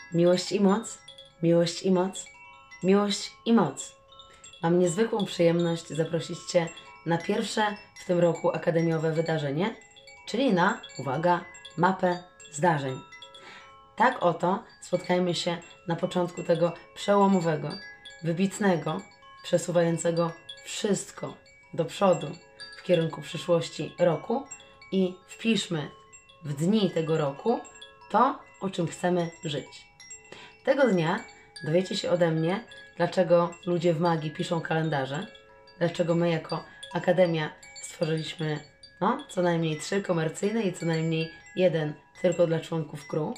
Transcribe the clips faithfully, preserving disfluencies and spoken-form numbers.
Miłość i moc, miłość i moc, miłość i moc. Mam niezwykłą przyjemność zaprosić Cię na pierwsze w tym roku akademiowe wydarzenie, czyli na, uwaga, mapę zdarzeń. Tak oto spotkajmy się na początku tego przełomowego, wybitnego, przesuwającego wszystko do przodu w kierunku przyszłości roku i wpiszmy w dni tego roku to, o czym chcemy żyć. Tego dnia dowiecie się ode mnie, dlaczego ludzie w magii piszą kalendarze, dlaczego my jako Akademia stworzyliśmy no, co najmniej trzy komercyjne i co najmniej jeden tylko dla członków crew,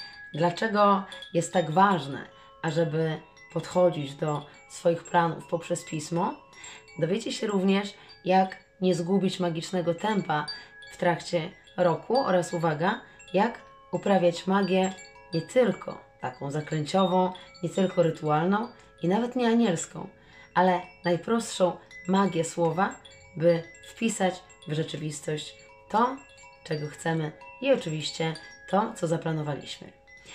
dlaczego jest tak ważne, ażeby podchodzić do swoich planów poprzez pismo. Dowiecie się również, jak nie zgubić magicznego tempa w trakcie roku oraz, uwaga, jak uprawiać magię nie tylko taką zaklęciową, nie tylko rytualną i nawet nie anielską, ale najprostszą magię słowa, by wpisać w rzeczywistość to, czego chcemy i oczywiście to, co zaplanowaliśmy.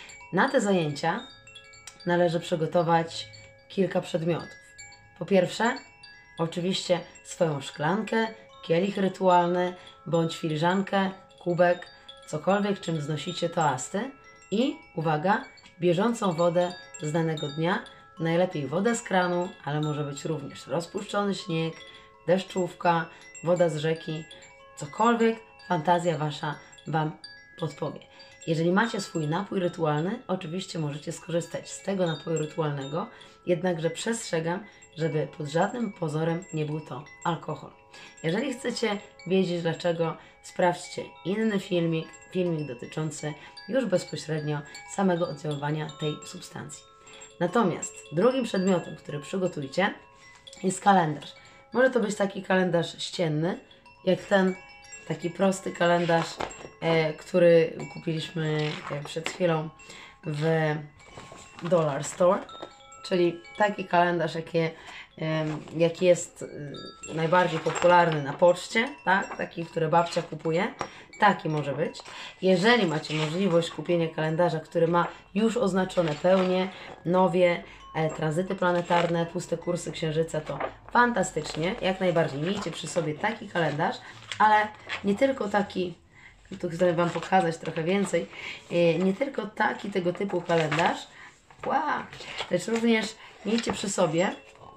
Na te zajęcia należy przygotować kilka przedmiotów. Po pierwsze, oczywiście swoją szklankę, kielich rytualny, bądź filiżankę, kubek, cokolwiek, czym znosicie toasty i, uwaga, bieżącą wodę z danego dnia, najlepiej wodę z kranu, ale może być również rozpuszczony śnieg, deszczówka, woda z rzeki, cokolwiek fantazja Wasza Wam podpowie. Jeżeli macie swój napój rytualny, oczywiście możecie skorzystać z tego napoju rytualnego, jednakże przestrzegam, żeby pod żadnym pozorem nie był to alkohol. Jeżeli chcecie wiedzieć dlaczego, sprawdźcie inny filmik, filmik dotyczący już bezpośrednio samego oddziaływania tej substancji. Natomiast drugim przedmiotem, który przygotujcie, jest kalendarz. Może to być taki kalendarz ścienny, jak ten taki prosty kalendarz, e, który kupiliśmy e, przed chwilą w Dollar Store, czyli taki kalendarz, jaki, e, jaki jest e, najbardziej popularny na poczcie, tak? Taki, który babcia kupuje. Taki może być. Jeżeli macie możliwość kupienia kalendarza, który ma już oznaczone pełnie, nowie, e, tranzyty planetarne, puste kursy księżyca, to fantastycznie, jak najbardziej. Miejcie przy sobie taki kalendarz, ale nie tylko taki, tu chcę Wam pokazać trochę więcej, e, nie tylko taki tego typu kalendarz, wow, lecz również miejcie przy sobie,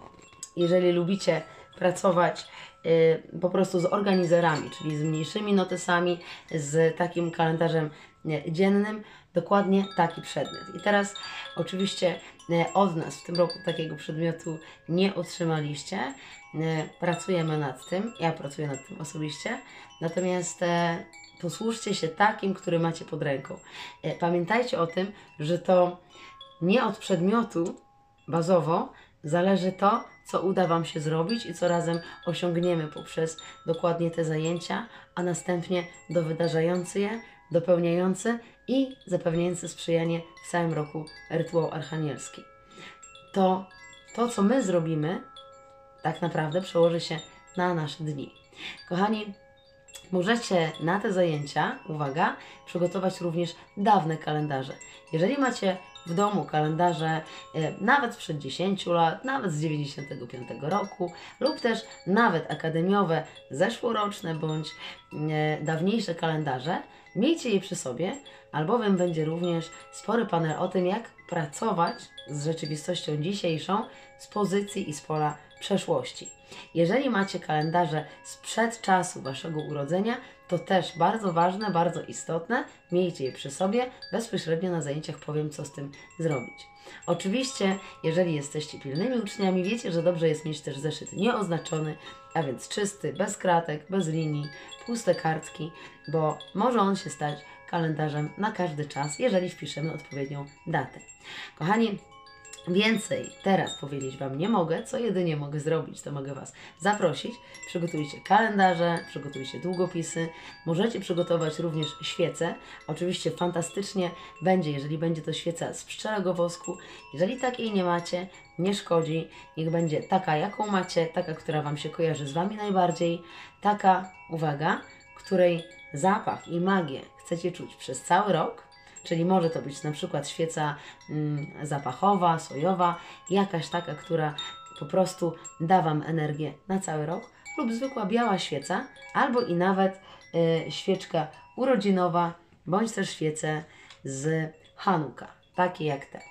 jeżeli lubicie pracować y, po prostu z organizerami, czyli z mniejszymi notesami, z takim kalendarzem y, dziennym, dokładnie taki przedmiot. I teraz oczywiście y, od nas w tym roku takiego przedmiotu nie otrzymaliście. Y, pracujemy nad tym, ja pracuję nad tym osobiście, natomiast y, posłużcie się takim, który macie pod ręką. Y, pamiętajcie o tym, że to nie od przedmiotu bazowo zależy to, co uda Wam się zrobić i co razem osiągniemy poprzez dokładnie te zajęcia, a następnie dowydarzający je, dopełniający i zapewniający sprzyjanie w całym roku rytuał archanielski. To, to, co my zrobimy, tak naprawdę przełoży się na nasze dni. Kochani, możecie na te zajęcia, uwaga, przygotować również dawne kalendarze. Jeżeli macie w domu kalendarze e, nawet sprzed dziesięciu lat, nawet z dziewięćdziesiątego piątego roku lub też nawet akademiowe, zeszłoroczne bądź e, dawniejsze kalendarze, miejcie je przy sobie, albowiem będzie również spory panel o tym, jak pracować z rzeczywistością dzisiejszą z pozycji i z pola przeszłości. Jeżeli macie kalendarze sprzed czasu Waszego urodzenia, to też bardzo ważne, bardzo istotne, miejcie je przy sobie, bezpośrednio na zajęciach powiem, co z tym zrobić. Oczywiście, jeżeli jesteście pilnymi uczniami, wiecie, że dobrze jest mieć też zeszyt nieoznaczony, a więc czysty, bez kratek, bez linii, puste kartki, bo może on się stać kalendarzem na każdy czas, jeżeli wpiszemy odpowiednią datę. Kochani, więcej teraz powiedzieć Wam nie mogę, co jedynie mogę zrobić, to mogę Was zaprosić. Przygotujcie kalendarze, przygotujcie długopisy, możecie przygotować również świece. Oczywiście fantastycznie będzie, jeżeli będzie to świeca z pszczelego wosku. Jeżeli takiej nie macie, nie szkodzi, niech będzie taka, jaką macie, taka, która Wam się kojarzy z Wami najbardziej, taka, uwaga, której zapach i magię chcecie czuć przez cały rok, Czyli może to być na przykład świeca mm, zapachowa, sojowa, jakaś taka, która po prostu da Wam energię na cały rok, lub zwykła biała świeca, albo i nawet y, świeczka urodzinowa, bądź też świece z Hanuka, takie jak te.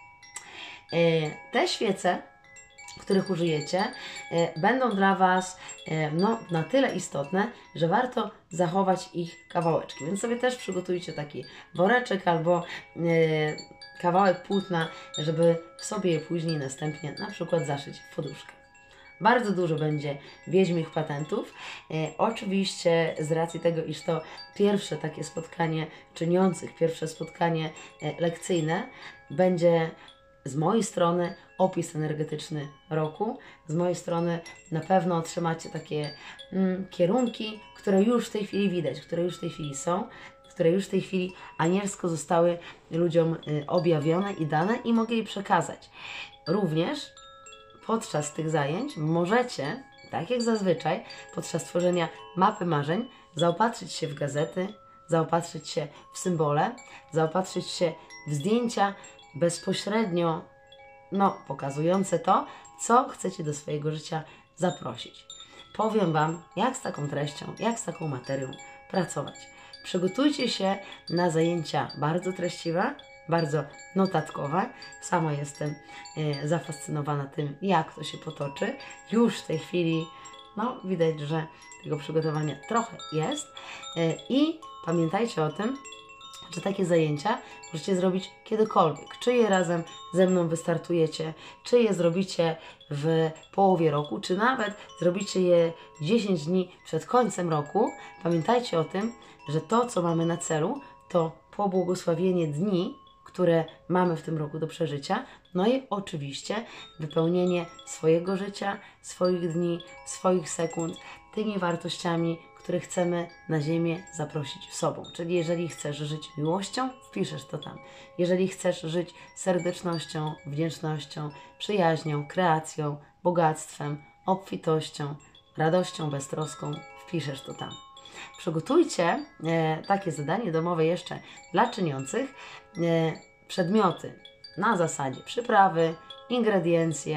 Y, te świece, których użyjecie, y, będą dla Was y, no, na tyle istotne, że warto zachować ich kawałeczki. Więc sobie też przygotujcie taki woreczek albo y, kawałek płótna, żeby sobie je później następnie na przykład zaszyć w poduszkę. Bardzo dużo będzie wiedźmich patentów. E, oczywiście z racji tego, iż to pierwsze takie spotkanie czyniących, pierwsze spotkanie e, lekcyjne, będzie z mojej strony opis energetyczny roku. Z mojej strony na pewno otrzymacie takie mm, kierunki, które już w tej chwili widać, które już w tej chwili są, które już w tej chwili anielsko zostały ludziom y, objawione i dane i mogę je przekazać. Również podczas tych zajęć możecie, tak jak zazwyczaj, podczas tworzenia mapy marzeń, zaopatrzyć się w gazety, zaopatrzyć się w symbole, zaopatrzyć się w zdjęcia bezpośrednio no, pokazujące to, co chcecie do swojego życia zaprosić. Powiem Wam, jak z taką treścią, jak z taką materią pracować. Przygotujcie się na zajęcia bardzo treściwe, bardzo notatkowe. Sama jestem e, zafascynowana tym, jak to się potoczy. Już w tej chwili no, widać, że tego przygotowania trochę jest. E, I pamiętajcie o tym, że takie zajęcia możecie zrobić kiedykolwiek. Czy je razem ze mną wystartujecie, czy je zrobicie w połowie roku, czy nawet zrobicie je dziesięć dni przed końcem roku. Pamiętajcie o tym, że to, co mamy na celu, to pobłogosławienie dni, które mamy w tym roku do przeżycia, no i oczywiście wypełnienie swojego życia, swoich dni, swoich sekund tymi wartościami, które chcemy na ziemię zaprosić sobą. Czyli jeżeli chcesz żyć miłością, wpiszesz to tam. Jeżeli chcesz żyć serdecznością, wdzięcznością, przyjaźnią, kreacją, bogactwem, obfitością, radością, beztroską, wpiszesz to tam. Przygotujcie e, takie zadanie domowe jeszcze dla czyniących. E, przedmioty na zasadzie przyprawy, ingrediencje,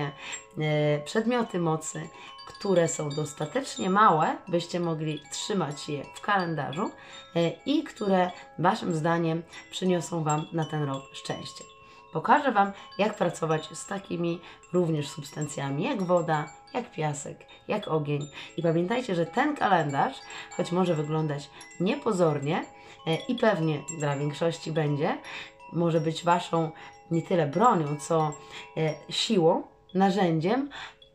e, przedmioty mocy, które są dostatecznie małe, byście mogli trzymać je w kalendarzu e, i które Waszym zdaniem przyniosą Wam na ten rok szczęście. Pokażę Wam, jak pracować z takimi również substancjami, jak woda, jak piasek, jak ogień. I pamiętajcie, że ten kalendarz, choć może wyglądać niepozornie e, i pewnie dla większości będzie, może być Waszą nie tyle bronią, co e, siłą, narzędziem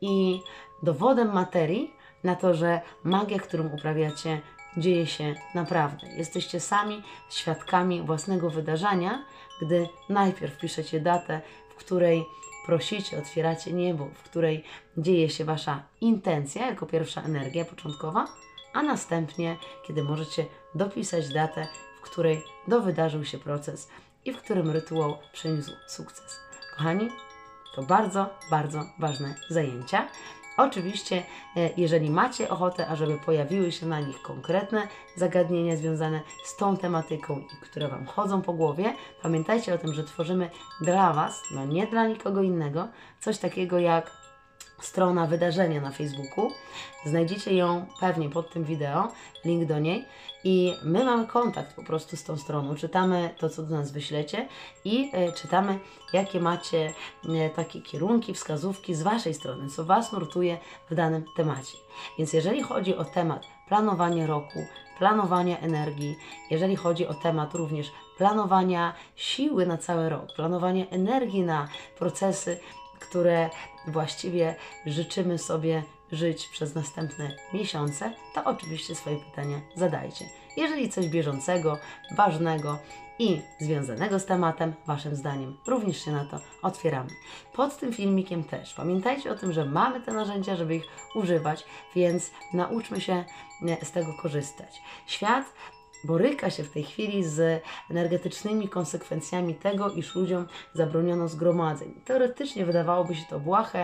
i dowodem materii na to, że magia, którą uprawiacie, dzieje się naprawdę. Jesteście sami świadkami własnego wydarzenia, gdy najpierw piszecie datę, w której prosicie, otwieracie niebo, w której dzieje się Wasza intencja jako pierwsza energia początkowa, a następnie, kiedy możecie dopisać datę, w której dowydarzył się proces i w którym rytuał przyniósł sukces. Kochani, to bardzo, bardzo ważne zajęcia. Oczywiście, jeżeli macie ochotę, ażeby pojawiły się na nich konkretne zagadnienia związane z tą tematyką i które Wam chodzą po głowie, pamiętajcie o tym, że tworzymy dla Was, no nie dla nikogo innego, coś takiego jak strona wydarzenia na Facebooku. Znajdziecie ją pewnie pod tym wideo, link do niej. I my mamy kontakt po prostu z tą stroną. Czytamy to, co do nas wyślecie i y, czytamy, jakie macie y, takie kierunki, wskazówki z Waszej strony, co Was nurtuje w danym temacie. Więc jeżeli chodzi o temat planowania roku, planowania energii, jeżeli chodzi o temat również planowania siły na cały rok, planowania energii na procesy, które właściwie życzymy sobie żyć przez następne miesiące, to oczywiście swoje pytania zadajcie. Jeżeli coś bieżącego, ważnego i związanego z tematem, Waszym zdaniem, również się na to otwieramy. Pod tym filmikiem też pamiętajcie o tym, że mamy te narzędzia, żeby ich używać, więc nauczmy się z tego korzystać. Świat boryka się w tej chwili z energetycznymi konsekwencjami tego, iż ludziom zabroniono zgromadzeń. Teoretycznie wydawałoby się to błahe,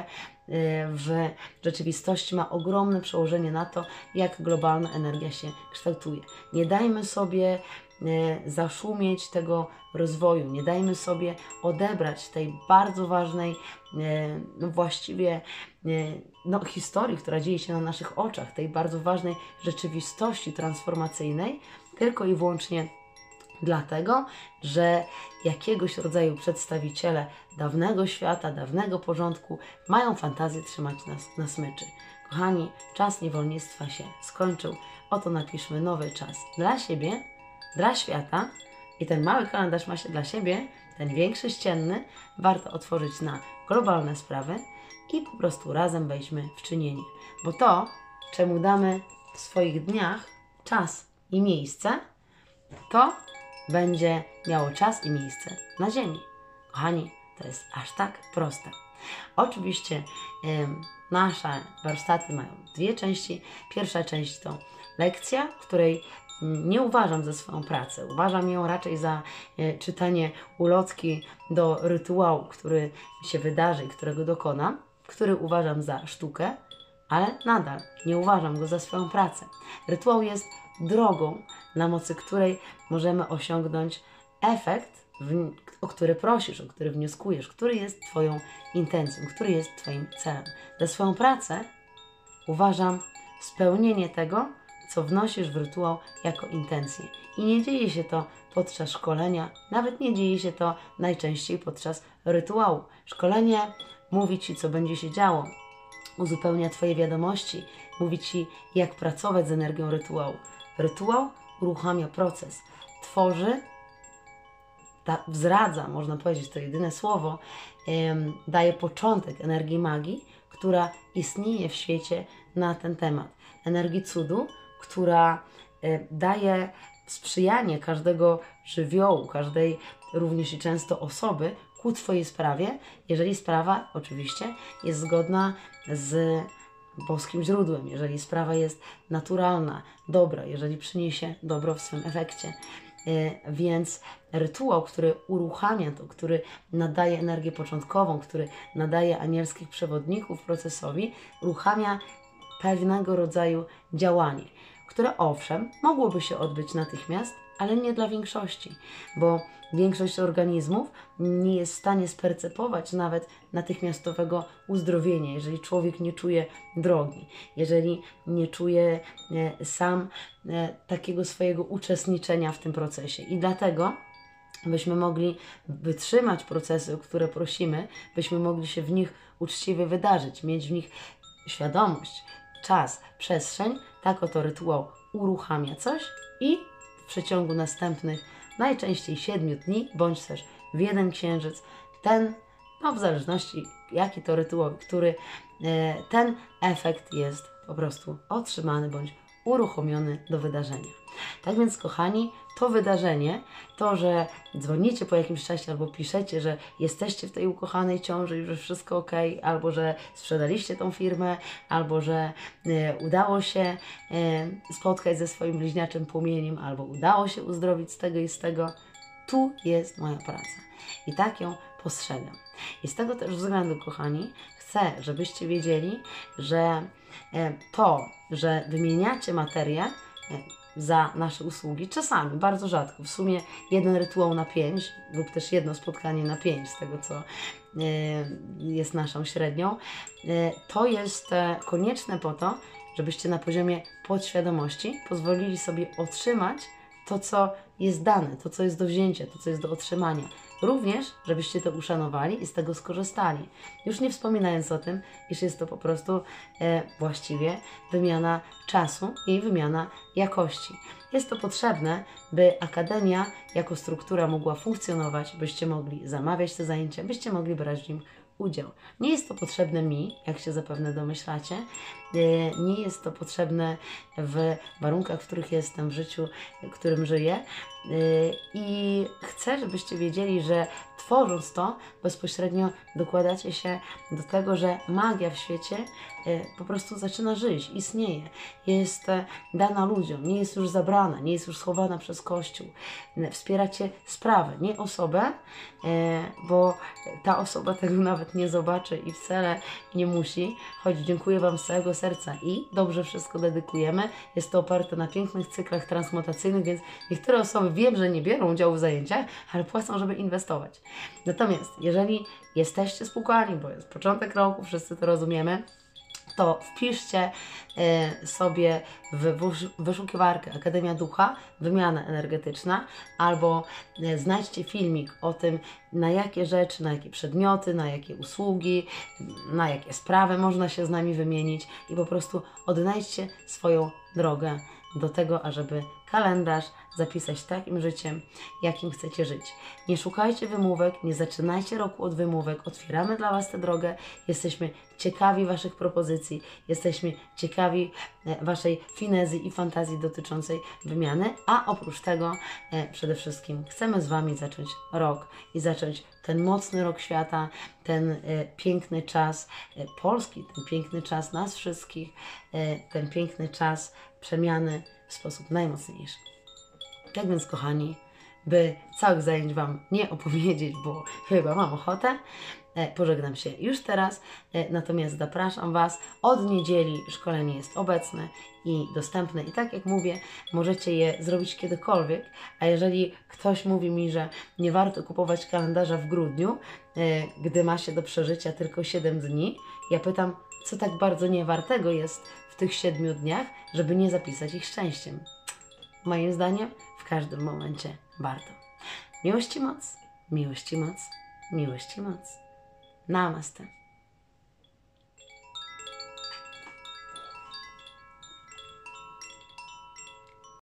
w rzeczywistości ma ogromne przełożenie na to, jak globalna energia się kształtuje. Nie dajmy sobie zaszumieć tego rozwoju, nie dajmy sobie odebrać tej bardzo ważnej, no właściwie no, historii, która dzieje się na naszych oczach, tej bardzo ważnej rzeczywistości transformacyjnej, tylko i wyłącznie dlatego, że jakiegoś rodzaju przedstawiciele dawnego świata, dawnego porządku mają fantazję trzymać nas na smyczy. Kochani, czas niewolnictwa się skończył. Oto napiszmy nowy czas dla siebie, dla świata i ten mały kalendarz ma się dla siebie, ten większy ścienny, warto otworzyć na globalne sprawy i po prostu razem wejdźmy w czynienie. Bo to, czemu damy w swoich dniach czas i miejsce, to będzie miało czas i miejsce na ziemi. Kochani, to jest aż tak proste. Oczywiście ym, nasze warsztaty mają dwie części. Pierwsza część to lekcja, w której nie uważam za swoją pracę. Uważam ją raczej za y, czytanie ulotki do rytuału, który się wydarzy i którego dokonam, który uważam za sztukę, ale nadal nie uważam go za swoją pracę. Rytuał jest drogą, na mocy której możemy osiągnąć efekt, w, o który prosisz, o który wnioskujesz, który jest Twoją intencją, który jest Twoim celem. Za swoją pracę uważam spełnienie tego, co wnosisz w rytuał jako intencję. I nie dzieje się to podczas szkolenia, nawet nie dzieje się to najczęściej podczas rytuału. Szkolenie mówi Ci, co będzie się działo, uzupełnia Twoje wiadomości, mówi Ci, jak pracować z energią rytuału. Rytuał uruchamia proces, tworzy, ta, wzradza, można powiedzieć, to jedyne słowo, ym, daje początek energii magii, która istnieje w świecie na ten temat. Energii cudu, która y, daje sprzyjanie każdego żywiołu, każdej również i często osoby ku Twojej sprawie, jeżeli sprawa oczywiście jest zgodna z boskim źródłem, jeżeli sprawa jest naturalna, dobra, jeżeli przyniesie dobro w swym efekcie. Yy, więc rytuał, który uruchamia to, który nadaje energię początkową, który nadaje anielskich przewodników procesowi, uruchamia pewnego rodzaju działanie, które owszem, mogłoby się odbyć natychmiast, ale nie dla większości, bo większość organizmów nie jest w stanie spercepować nawet natychmiastowego uzdrowienia, jeżeli człowiek nie czuje drogi, jeżeli nie czuje e, sam e, takiego swojego uczestniczenia w tym procesie. I dlatego, byśmy mogli wytrzymać procesy, o które prosimy, byśmy mogli się w nich uczciwie wydarzyć, mieć w nich świadomość, czas, przestrzeń, tak oto rytuał uruchamia coś i w przeciągu następnych najczęściej siedmiu dni, bądź też w jeden księżyc, ten, no w zależności jaki to rytuał, który e, ten efekt jest po prostu otrzymany bądź uruchomiony do wydarzenia. Tak więc, kochani, to wydarzenie, to, że dzwonicie po jakimś czasie albo piszecie, że jesteście w tej ukochanej ciąży i że wszystko ok, albo że sprzedaliście tą firmę, albo że e, udało się e, spotkać ze swoim bliźniaczym płomieniem, albo udało się uzdrowić z tego i z tego, tu jest moja praca. I tak ją postrzegam. I z tego też względu, kochani, chcę, żebyście wiedzieli, że e, to, że wymieniacie materię e, za nasze usługi, czasami, bardzo rzadko, w sumie jeden rytuał na pięć lub też jedno spotkanie na pięć z tego, co e, jest naszą średnią, e, to jest e, konieczne po to, żebyście na poziomie podświadomości pozwolili sobie otrzymać to, co jest dane, to, co jest do wzięcia, to, co jest do otrzymania. Również, żebyście to uszanowali i z tego skorzystali. Już nie wspominając o tym, iż jest to po prostu e, właściwie wymiana czasu i wymiana jakości. Jest to potrzebne, by Akademia jako struktura mogła funkcjonować, byście mogli zamawiać te zajęcia, byście mogli brać w nim udział. Nie jest to potrzebne mi, jak się zapewne domyślacie, nie jest to potrzebne w warunkach, w których jestem, w życiu, w którym żyję i chcę, żebyście wiedzieli, że tworząc to, bezpośrednio dokładacie się do tego, że magia w świecie po prostu zaczyna żyć, istnieje, jest dana ludziom, nie jest już zabrana, nie jest już schowana przez Kościół. Wspieracie sprawę, nie osobę, bo ta osoba tego nawet nie zobaczy i wcale nie musi, choć dziękuję Wam z całego serca serca i dobrze wszystko dedykujemy. Jest to oparte na pięknych cyklach transmutacyjnych, więc niektóre osoby wiem, że nie biorą udziału w zajęciach, ale płacą, żeby inwestować. Natomiast jeżeli jesteście spłukani, bo jest początek roku, wszyscy to rozumiemy, to wpiszcie y, sobie w wyszukiwarkę Akademia Ducha, wymiana energetyczna, albo y, znajdźcie filmik o tym, na jakie rzeczy, na jakie przedmioty, na jakie usługi, na jakie sprawy można się z nami wymienić i po prostu odnajdźcie swoją drogę do tego, ażeby kalendarz zapisać takim życiem, jakim chcecie żyć. Nie szukajcie wymówek, nie zaczynajcie roku od wymówek, otwieramy dla Was tę drogę, jesteśmy ciekawi Waszych propozycji, jesteśmy ciekawi e, Waszej finezji i fantazji dotyczącej wymiany, a oprócz tego e, przede wszystkim chcemy z Wami zacząć rok i zacząć ten mocny rok świata, ten e, piękny czas e, Polski, ten piękny czas nas wszystkich, e, ten piękny czas przemiany w sposób najmocniejszy. Tak więc, kochani, by całych zajęć Wam nie opowiedzieć, bo chyba mam ochotę, e, pożegnam się już teraz, e, natomiast zapraszam Was. Od niedzieli szkolenie jest obecne i dostępne i tak jak mówię, możecie je zrobić kiedykolwiek, a jeżeli ktoś mówi mi, że nie warto kupować kalendarza w grudniu, e, gdy ma się do przeżycia tylko siedem dni, ja pytam, co tak bardzo niewartego jest w tych siedmiu dniach, żeby nie zapisać ich szczęściem. Moim zdaniem w każdym momencie warto. Miłość i moc, miłość i moc, miłość i moc. Namaste.